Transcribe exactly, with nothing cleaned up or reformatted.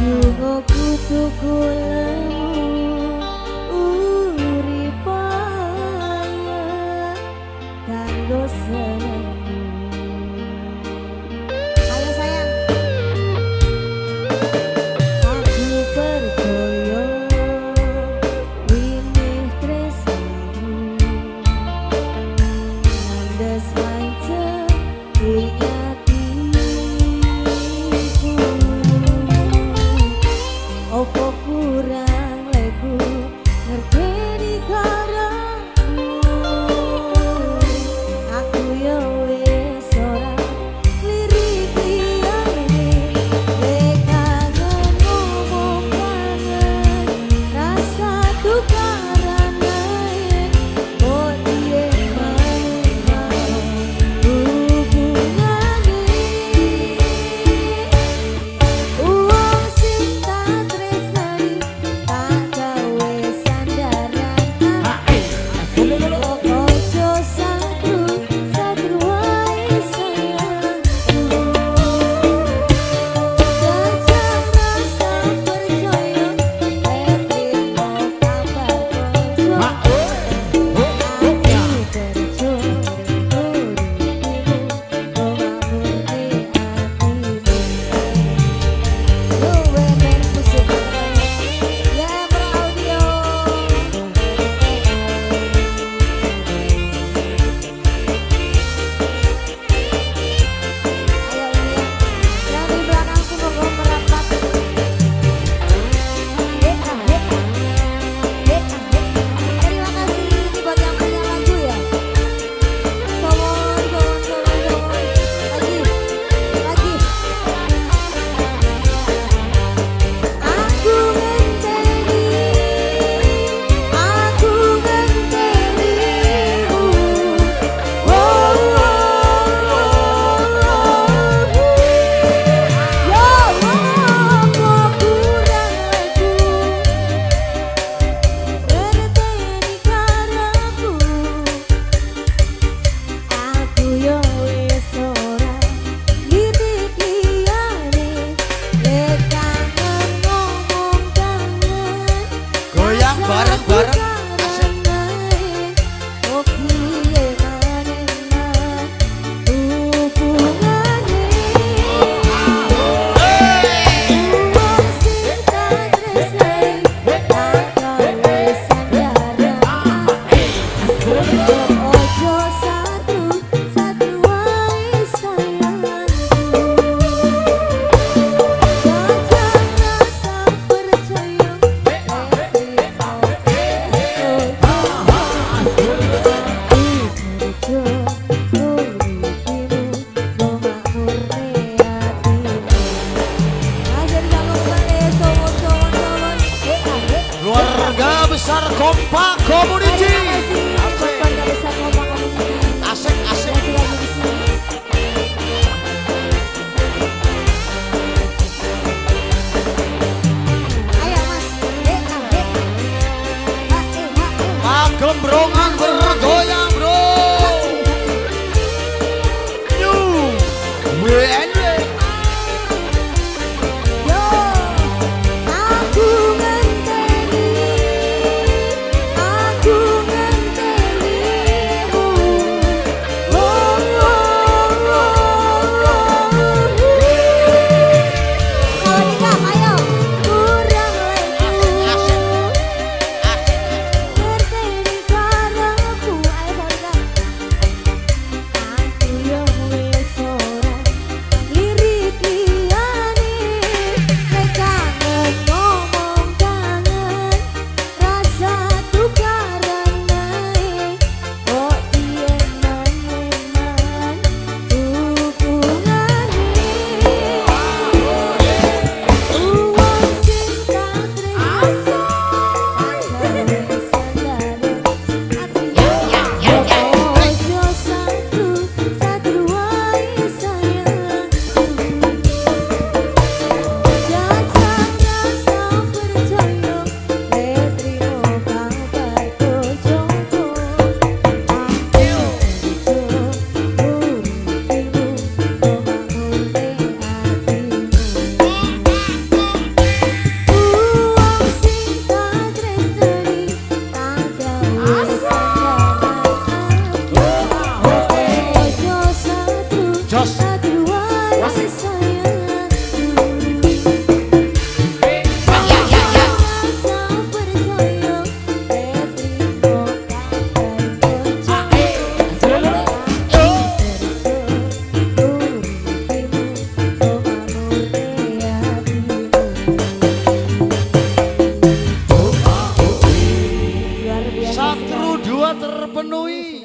Lunga kudu kulemu urip ae kanggo senengmu. Ayo sayang. Aku percaya winih tresnamu ngandes pancen iki opo kurang leku ngerteni karamu. Aku yo wis ora lirik liyane lek kangen ngomong kangen rasa tukarane kok diye maneh hubungane uang sing tak tresnani tak gawe sandaran ojo satu satu wae sayangku jajak rasa percaya terima kabar konco aku terjun uripimu memamurni hatimu. Luwe men musik ya beraudio. Ayo ini ya, yang di belakang semoga merapat. Hek ah hek ah, hek ah hek. Terima kasih ini buat yang punya lagu ya. Somon, somon, somon, somon. Lagi, lagi. Aku ngenteni, aku ngentenimu. Oh, oh, yo, opo kurang leku ngerteni karamu. Aku yo wis ora lirik liyane lek kangen ngomong kangen Goyang bareng-bareng asik. oh piye maneh hubungane uang sing tak tresnani tak gawe sandaran ojo satu satu wae sayangku jajak rasa percaya terima Keluarga besar kompak community. Asik asik. Gembrongan bergoyang bro. New W N W. Yo, aku ngenteni, aku ngenteni. dua terpenuhi.